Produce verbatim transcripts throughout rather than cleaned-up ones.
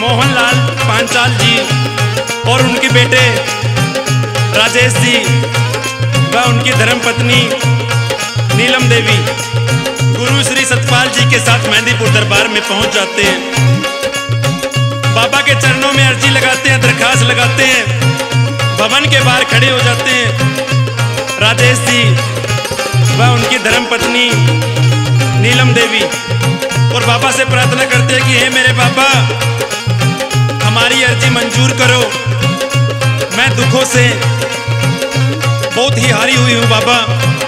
मोहनलाल पांचाल जी और उनके बेटे राजेश जी व उनकी धर्मपत्नी नीलम देवी गुरु श्री सतपाल जी के साथ मेहंदीपुर दरबार में पहुंच जाते हैं। बाबा के चरणों में अर्जी लगाते हैं, दरखास्त लगाते हैं, भवन के बाहर खड़े हो जाते हैं। राजेश जी व उनकी धर्मपत्नी नीलम देवी और बाबा से प्रार्थना करते हैं कि हे मेरे बाबा, हमारी अर्जी मंजूर करो। मैं दुखों से बहुत ही हारी हुई हूँ बाबा,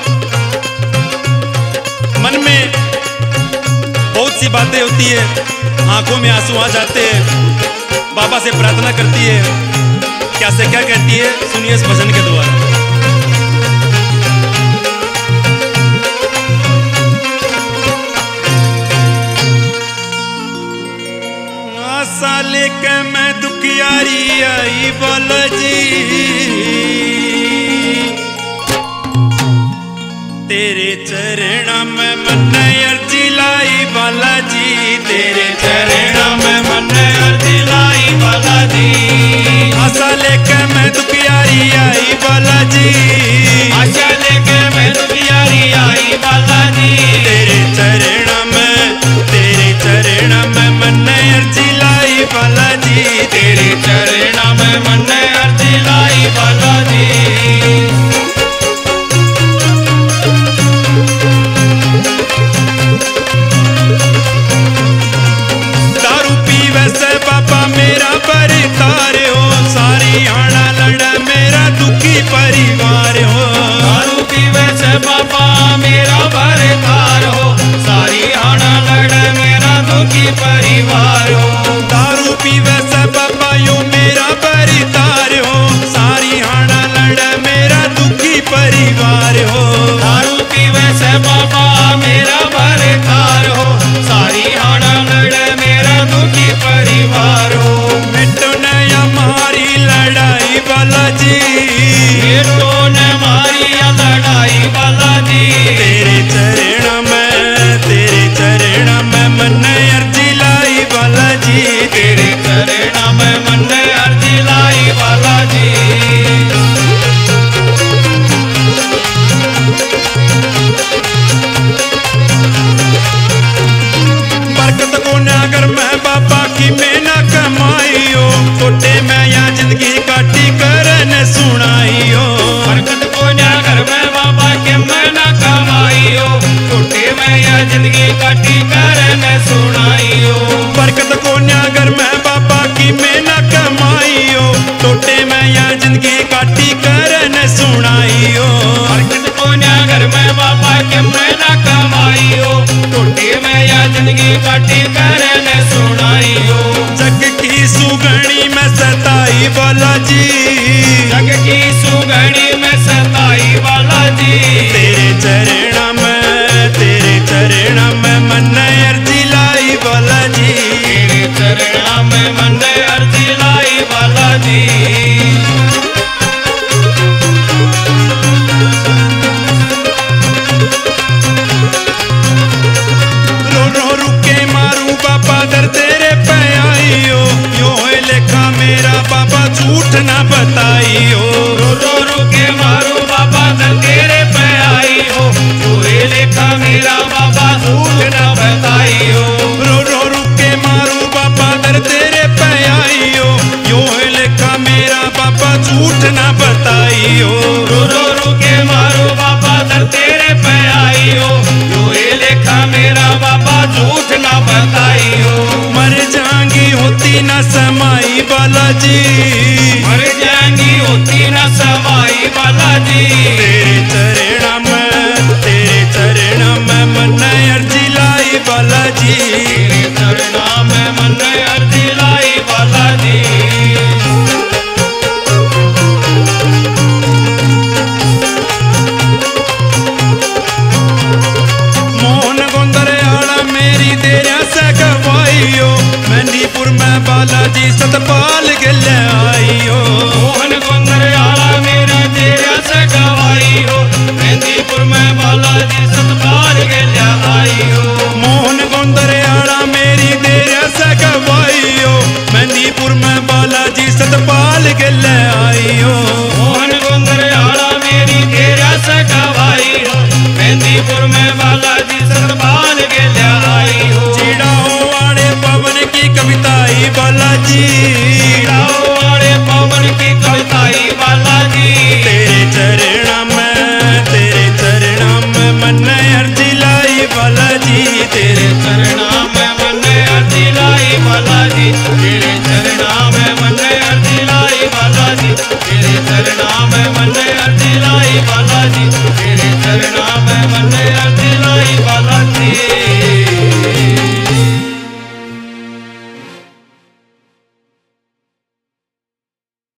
मन में बहुत सी बातें होती है, आंखों में आंसू आ जाते हैं। बाबा से प्रार्थना करती है, क्या से क्या कहती है, सुनिए इस भजन के द्वारा। आशा लेके मैं दुखियारी आई बाला जी, तेरे चरणा में मन अर्जी लाई बाला जी, तेरे चरणा में मन अर्जी लाई बाला जी। आशा लेके मैं दुखियारी आई बाला जी, आशा लेके मैं दुखियारी आई बाला जी, तेरे चरणा में तेरे चरणा में मन अर्जी लाई बाला जी, तेरे चरणा में मन अर्जी लाई बाला जी। परिवार हो दारू पीवे से बाबा मेरा भरतार हो, सारी आना लड़ मेरा दुखी परिवार हो। दारू पीवे से बाबा यो मेरा भरतार हो, सारी आना लड़ मेरा दुखी परिवार हो। दारू पीवे से बाबा मेरा भरतार हो, सारी आना लड़ मेरा दुखी परिवार हो। मिटो नया मारी लड़ाई बाला जी, तो न मारी लड़ाई बाला जी, तेरे चरण में तेरे चरण में मन अर्जी लाई बाला जी, तेरे चरण में मन अर्जी लाई बाला जी। बरकत को नागर में बाबा की मैं ना कमाई हो, छोटे में या जिंदगी काटी करन सुनाई हो। बरकत को नागर में बाबा के मैं ना कमाई हो, छोटे में या जिंदगी काटी करन सुनाई हो। बरकत को नागर में बाबा की मैं ना कमाई हो, छोटे में या जिंदगी काटी करन सुनाई हो। बरकत को नागर में बाबा के मैं ना कमाई हो, छोटे में या जिंदगी काटी करन सुनाई हो। जग की सुगणी में सताई बाला जी, जग की सुगणी में सताई बाला जी, तेरे चरण में तेरे चरण में मन अर्जी लाई बाला जी, तेरे चरण में मन अर्जी लाई बाला जी। रो रो रुके मारू बाबा दर तेरे पे आई हो, यो है लेखा मेरा बाबा झूठ ना बताई हो। रो रो रुके मारू बाबा दर तेरे पे आई हो, यो है लेखा मेरा बाबा झूठ ना बताई हो। रो रो रुके मारू बाबा दर तेरे पे आई हो, यो है लेखा मेरा बाबा झूठ ना बताई हो। रो रो रुके मारू बाबा दर तेरे पे आई हो, यो है लेखा मेरा बाबा झूठ ना बताई हो। मर जाएंगी होती ना समाई बाला जी, मर जाएंगी होती ना समाई बाला जी, तेरे चरण में तेरे चरण में मन अर्जी लाई बाला जी, तेरे चरण में मन अर्जी लाई बाला जी। मोहन गोंदर आला मेरी तेरा से गवाई हो, मेहंदीपुर में बाला जी सतपाल गिले आई हो। मोहन गोंदर आला मेरा तेरा से गवाई हो, मेहंदीपुर में बाला जी सतपाल गिले आई हो। मोहन गोंदर आला मेरी तेरा से गवाई हो, तेरे चरणा में मन्ने अर्जी लाई बाला जी, तेरे चरणा में मन्ने अर्जी लाई बाला जी।